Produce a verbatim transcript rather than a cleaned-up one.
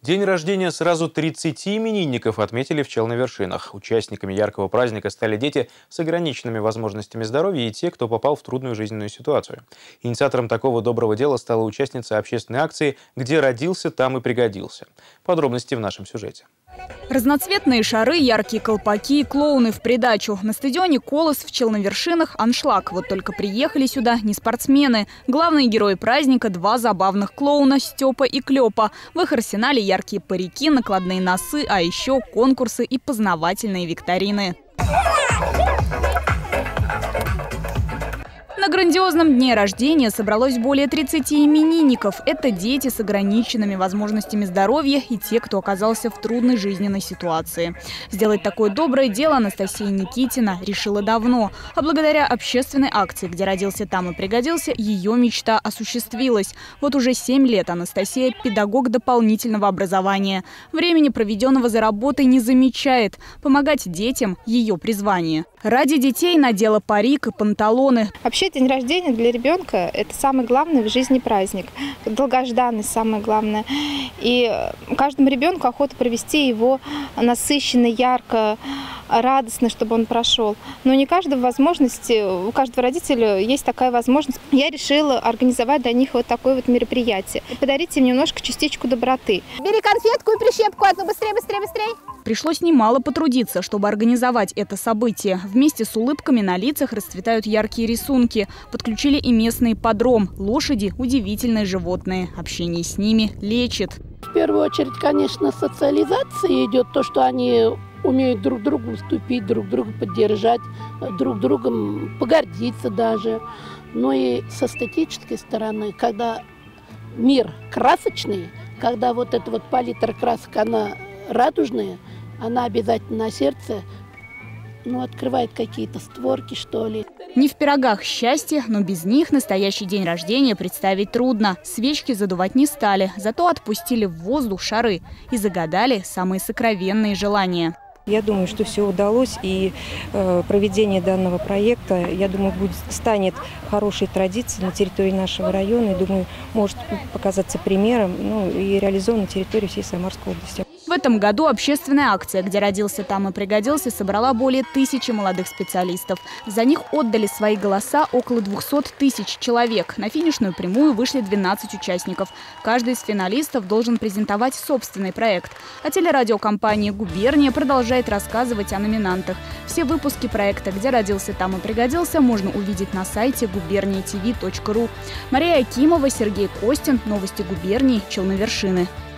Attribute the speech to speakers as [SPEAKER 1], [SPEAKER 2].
[SPEAKER 1] День рождения сразу тридцати именинников отметили в Челновершинах. Участниками яркого праздника стали дети с ограниченными возможностями здоровья и те, кто попал в трудную жизненную ситуацию. Инициатором такого доброго дела стала участница общественной акции «Где родился, там и пригодился». Подробности в нашем сюжете.
[SPEAKER 2] Разноцветные шары, яркие колпаки, клоуны в придачу. На стадионе «Колос» в Челновершинах аншлаг. Вот только приехали сюда не спортсмены. Главные герои праздника – два забавных клоуна Степа и Клёпа. В их арсенале яркие парики, накладные носы, а еще конкурсы и познавательные викторины. На грандиозном дне рождения собралось более тридцати именинников. Это дети с ограниченными возможностями здоровья и те, кто оказался в трудной жизненной ситуации. Сделать такое доброе дело Анастасия Никитина решила давно. А благодаря общественной акции «Где родился, там и пригодился», ее мечта осуществилась. Вот уже семь лет Анастасия – педагог дополнительного образования. Времени, проведенного за работой, не замечает. Помогать детям – ее призвание. Ради детей надела парик и панталоны.
[SPEAKER 3] Вообще день рождения для ребенка – это самый главный в жизни праздник. Долгожданный самое главное. И каждому ребенку охота провести его насыщенно, ярко, радостно, чтобы он прошел. Но не каждого возможности, у каждого родителя есть такая возможность. Я решила организовать для них вот такое вот мероприятие. Подарить им немножко частичку доброты.
[SPEAKER 4] Бери конфетку и прищепку одну, быстрее, быстрее, быстрее.
[SPEAKER 2] Пришлось немало потрудиться, чтобы организовать это событие. Вместе с улыбками на лицах расцветают яркие рисунки. Подключили и местный подром. Лошади – удивительные животные. Общение с ними лечит.
[SPEAKER 5] В первую очередь, конечно, социализация идет. То, что они умеют друг другу уступить, друг друга поддержать, друг другом погордиться даже. Но и с эстетической стороны, когда мир красочный, когда вот эта вот палитра красок, она радужная, она обязательно на сердце, ну, открывает какие-то створки, что ли.
[SPEAKER 2] Не в пирогах счастье, но без них настоящий день рождения представить трудно. Свечки задувать не стали, зато отпустили в воздух шары и загадали самые сокровенные желания.
[SPEAKER 6] Я думаю, что все удалось, и э, проведение данного проекта, я думаю, будет, станет хорошей традицией на территории нашего района. И, думаю, может показаться примером, ну, и реализован на территории всей Самарской области.
[SPEAKER 2] В этом году общественная акция «Где родился, там и пригодился» собрала более тысячи молодых специалистов. За них отдали свои голоса около двухсот тысяч человек. На финишную прямую вышли двенадцать участников. Каждый из финалистов должен презентовать собственный проект. А телерадиокомпания «Губерния» продолжает рассказывать о номинантах. Все выпуски проекта «Где родился, там и пригодился» можно увидеть на сайте губерния ти ви точка ру. Мария Акимова, Сергей Костин. Новости губернии, Челновершины.